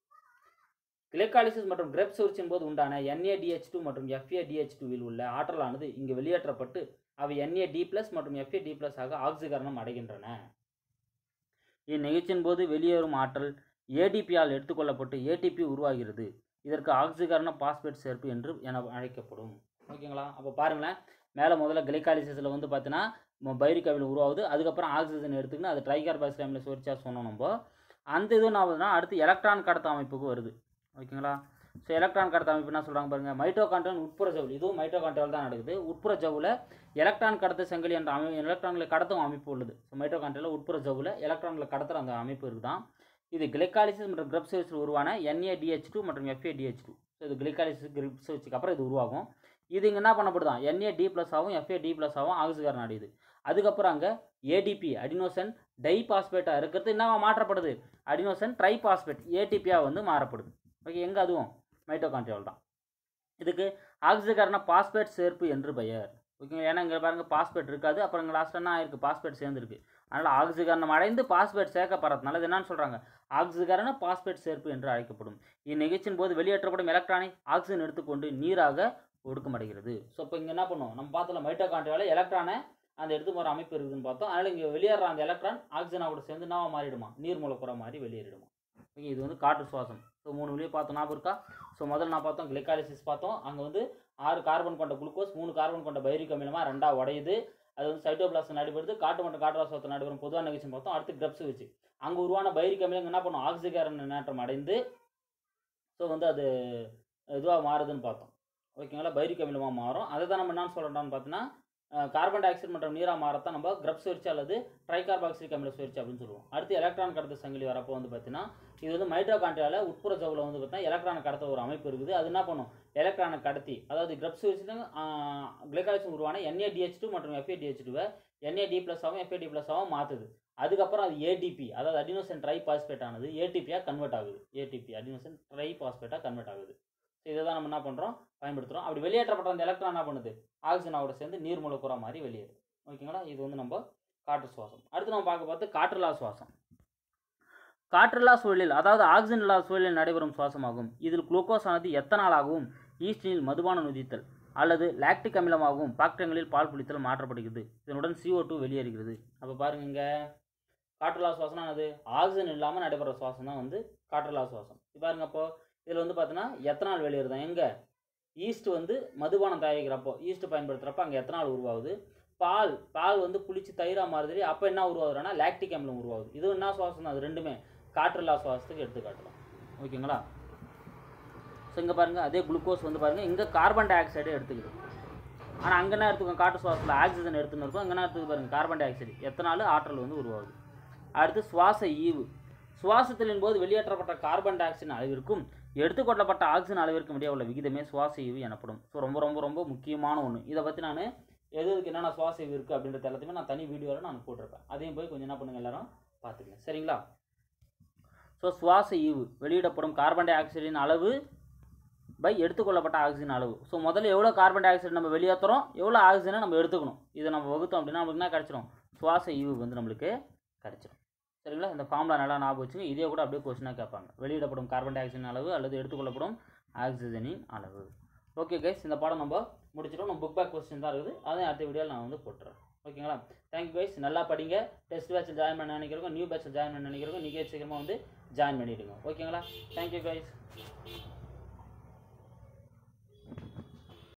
கிளைகாலிசிஸ் மற்றும் கிரப் சுழற்சியின் போது உண்டான N A D H two மற்றும் எஃப் ஏ டி எச் டூவில் உள்ள ஆற்றலானது இங்கு வெளியேற்றப்பட்டு அவை என் ஏ டி பிளஸ் மற்றும் எஃப் ஏ டி பிளஸ் ஆக ஆக்சிகரணம் அடைகின்றன. இந்நிகழ்ச்சியின் போது வெளியேறும் ஆற்றல் ஏடிபியால் எடுத்துக்கொள்ளப்பட்டு ஏடிபி உருவாகிறது. இதற்கு ஆக்சிகரண பாஸ்பேட் சேர்ப்பு என்று என அழைக்கப்படும். ஓகேங்களா? அப்போ பாருங்களேன், மேலே முதல்ல கிளைகாலிசிஸில் வந்து பார்த்தீங்கன்னா பைரிக் அமிலம் உருவாகுது, அதுக்கப்புறம் ஆக்சிஜன் எடுத்துக்கின்னு அது ட்ரைகார்பாக்சிலிக் அமில சுழற்சியாக சொன்னோம் நம்ம. அந்த இது என்ன ஆகுதுன்னா அடுத்து எலக்ட்ரான் கடத்த அமைப்புக்கு வருது. ஓகேங்களா? ஸோ எலக்ட்ரான் கடத்த அமைப்பு என்ன சொல்கிறாங்க பாருங்கள், மைட்டோகாண்ட்ரியாவின் உட்புற ஜவுள், இதுவும் மைட்டோகாண்ட்ரியாவில் தான் நடக்குது. உட்புற ஜவுல எலக்ட்ரான் கடத்த சங்கிலி என்ற அமை எலக்ட்ரான்களை கடத்தும் அமைப்பு உள்ளது. ஸோ மைட்டோகாண்ட்ரியாவில் உட்புற ஜவுல எலக்ட்ரான்களை கடத்துகிற அந்த அமைப்பு இருக்குதான். இது கிளைகாலிசிஸ் மற்றும் கிரப் சுழற்சியில் உருவான N A D H two மற்றும் F A D H two. So இது கிளைகாலிசிஸ் கிரப் சுழற்சிக்கு அப்புறம் இது உருவாகும். இது இங்கே என்ன பண்ணப்படுதான், என் ஏ டி ப்ளஸ் ஆகும் எஃப் ஏ டி ப்ளஸ் ஆகும் ஆக்சிகரணம் அடையுது. அதுக்கப்புறம் அங்கே ஏடிபி அடினோசன் டை பாஸ்பேட்டாக இருக்கிறது என்னவா மாற்றப்படுது, அடினோசன் ட்ரை பாஸ்பேட் ஏடிபியாக வந்து மாறப்படுது. ஓகே, எங்கே அதுவும் மைட்டோகாண்ட்ரியாவில் தான். இதுக்கு ஆக்சிகரண பாஸ்பேட் சேர்ப்பு என்று பெயர். ஓகேங்களா. ஏன்னா இங்கே பாருங்கள் பாஸ்பேட் இருக்காது, அப்புறம் இங்கே லாஸ்ட் என்ன ஆயிருக்கு, பாஸ்பேட் சேர்ந்துருக்கு. அதனால் ஆக்சிகரணம் அடைந்து பாஸ்பேட் சேர்க்கப்படுறதுனால இது என்னன்னு சொல்கிறாங்க, ஆக்சிகரண பாஸ்பேட் சேர்ப்பு என்று அழைக்கப்படும். இந்நிகழ்ச்சியின் போது வெளியேற்றப்படும் எலக்ட்ரானை ஆக்சிஜன் எடுத்துக்கொண்டு நீராக ஒடுக்கமடைகிறது. ஸோ இப்போ இங்கே என்ன பண்ணுவோம், நம்ம பார்த்தோம் மைட்டோகாண்ட்ரியாவில் எலக்ட்ரானை அந்த எடுத்து போகிற அமைப்பு இருக்குதுன்னு பார்த்தோம். அதனால் இங்கே வெளியேற அந்த எலக்ட்ரான் ஆக்சிஜனோட சேர்ந்து என்னவா மாறிடுமா, நீர் மூலக்கூற மாதிரி வெளியேறிடுமா. ஓகே, இது வந்து காற்று சுவாசம். ஸோ மூணு வழியை பார்த்தோம், ஞாபகம் இருக்கா. ஸோ முதல்ல நான் பார்த்தோம் கிளைகாலிசிஸ் பார்த்தோம். அங்கே வந்து ஆறு கார்பன் கொண்ட குளுக்கோஸ் மூணு கார்பன் கொண்ட பைரிக் அமிலமாக ரெண்டாக உடையுது. அது வந்து சைட்டோபிளாஸ்ம் நடைபெறுது, காட்டு மற்றும் காற்றுவாசத்தை நடைபெறும் பொதுவான நிகழ்ச்சி பார்த்தோம். அடுத்து கிரப்ஸ் வச்சு அங்கே உருவான பைரிக் அமிலம் என்ன பண்ணும், ஆக்சிகரண நேற்றம் அடைந்து ஸோ வந்து அது இதுவாக மாறுதுன்னு பார்த்தோம். ஓகேங்களா, பைரிக் அமிலமாக மாறும். அதை தான் நம்ம என்ன சொல்கிறோம்னு பார்த்தீங்கன்னா கார்பன் டை ஆக்சைடு மற்றும் நீராக மாறத்தான் நம்ம கிரப் சுழற்சி அல்லது ட்ரைகார்பாக்சிலிக் அமில சுழற்சி அப்படின்னு சொல்லுவோம். அடுத்து எலக்ட்ரான் கடத்த சங்கிலி வரப்போ வந்து பார்த்தீங்கன்னா இது வந்து மைட்டோகாண்ட்ரியாவில் உட்புற ஜவ்வில் வந்து பார்த்தீங்கன்னா எலக்ட்ரான் கடத்த ஒரு அமைப்பு இருக்குது. அது என்ன பண்ணும், எலக்ட்ரானை கடத்தி, அதாவது கிரப் சுழற்சியில் கிளைகாலிசிஸ் உருவான என்ஏடிஹெச் டூ மற்றும் எஃப்ஏடிஹெச் டூவை என்ஏடி ப்ளஸ் ஆகும் எஃப்ஏடி ப்ளஸ் ஆகும் மாற்றுது. அதுக்கப்புறம் அது ஏடிபி, அதாவது அடினோசின் ட்ரை பாஸ்பேட் ஆனது ஏடிபியாக கன்வெர்ட் ஆகுது. ஏடிபி அடினோசின் ட்ரை பாஸ்பேட்டாக கன்வெர்ட் ஆகுது. ஸோ இதை தான் நம்ம என்ன பண்ணுறோம், பயன்படுத்துகிறோம். அப்படி வெளியேற்றப்பட்ட அந்த எலக்ட்ரான் என்ன பண்ணுது, ஆக்சிஜனோட சேர்ந்து நீர் மூலக்கூற மாதிரி வெளியேறுது. ஓகேங்களா, இது வந்து நம்ம காற்று சுவாசம். அடுத்து நம்ம பார்க்க பார்த்து காற்றில்லா சுவாசம். காற்றில்லா சூழலில், அதாவது ஆக்சிஜன் இல்லா சூழலில் நடைபெறும் சுவாசமாகும். இதில் குளுக்கோஸ் ஆனது எத்தனாலாகவும் ஈஸ்டினில் மதுபான நொதித்தல் அல்லது லாக்டிக் அமிலமாகவும் பாக்டீரியங்களில் பால் புளித்தல் மாற்றப்படுகிறது. இதனுடன் சி ஓ டூ வெளியேறுகிறது. அப்போ பாருங்க, இங்கே காற்றில்லா சுவாசம் ஆனது ஆக்சிஜன் இல்லாமல் நடைபெற சுவாசம் தான் வந்து காற்றில்லா சுவாசம். பாருங்க, அப்போ இதில் வந்து பார்த்தீங்கன்னா எத்தனால் வெளியேறுதான். எங்கே ஈஸ்ட் வந்து மதுபானம் தயாரிக்கிறப்போ ஈஸ்ட் பயன்படுத்துகிறப்போ அங்கே எத்தனால் உருவாகுது. பால் பால் வந்து புளிச்சு தயிராக மாறுது, அப்போ என்ன உருவாகுதுன்னா லாக்டிக் அமிலம் உருவாகுது. இது என்ன சுவாசம் தான், அது ரெண்டுமே காற்றில்லா சுவாசத்துக்கு எடுத்துக்காட்டலாம். ஓகேங்களா. ஸோ இங்கே பாருங்கள், அதே குளுக்கோஸ் வந்து பாருங்கள் இங்கே கார்பன் டை ஆக்சைடே எடுத்துக்குது. ஆனால் அங்கே என்ன எடுத்துக்கோங்க, காற்று சுவாசத்தில் ஆக்சிஜன் எடுத்துன்னு இருக்கும், அங்கே என்ன எடுத்துக்கு பாருங்கள் கார்பன் டை ஆக்சைடு எத்தனால் ஆற்றல் வந்து உருவாகுது. அடுத்து சுவாச ஈவு. சுவாசத்தின் போது வெளியேற்றப்பட்ட கார்பன் டை ஆக்சைடின் அளவிற்கும் எடுத்துக்கொள்ளப்பட்ட ஆக்சிஜன் அளவிற்கும் இடையே உள்ள விகிதமே சுவாச ஈவு எனப்படும். ஸோ ரொம்ப ரொம்ப ரொம்ப முக்கியமான ஒன்று. இதை பற்றி நான் எது எதுக்கு என்னென்ன சுவாச ஈவு இருக்குது அப்படின்றது எல்லாத்தையுமே நான் தனி வீடியோவில் நான் போட்டிருப்பேன். அதையும் போய் கொஞ்சம் என்ன பண்ணுங்கள் எல்லாரும் பார்த்துக்கலாம், சரிங்களா. ஸோ சுவாச ஈவு வெளியிடப்படும் கார்பன் டை ஆக்சைடின் அளவு பை எடுத்துக்கொள்ளப்பட்ட ஆக்சிஜன் அளவு. ஸோ முதல்ல எவ்வளோ கார்பன் டை ஆக்சைடு நம்ம வெளியேற்றுறோம், எவ்வளோ ஆக்சிஜனை நம்ம எடுத்துக்கணும், இதை நம்ம வகுத்தோம் அப்படின்னா நம்மளுக்கு என்ன கிடச்சிடும், சுவாச ஈவு வந்து நம்மளுக்கு கிடச்சிடும். சரிங்களா, இந்த ஃபார்முலா நல்லா ஞாபகம் வச்சுங்க. இதே கூட அப்படியே கொஸ்டினாக கேட்பாங்க, வெளியிடப்படும் கார்பன் டை ஆக்சைடின் அளவு அல்லது எடுத்துக்கொள்ளப்படும் ஆக்சிஜனின் அளவு. ஓகே கைஸ், இந்த பாடம் நம்ம முடிச்சிடும். நம்ம புக் பேக் கொஸ்டின் தான் இருக்குது, அதையும் அடுத்த வீடியோவில் நான் வந்து போட்டுறேன். ஓகேங்களா, தேங்க்யூ கைஸ். நல்லா படிங்க. டெஸ்ட் பேட்சில் ஜாயின் பண்ண நினைக்கிறவங்க, நியூ பேட்சில் ஜாயின் பண்ண நினைக்கிறவங்க நீங்கள் சீக்கிரமாக வந்து ஜாயின் பண்ணிவிடுங்க. ஓகேங்களா, தேங்க்யூ கைஸ்.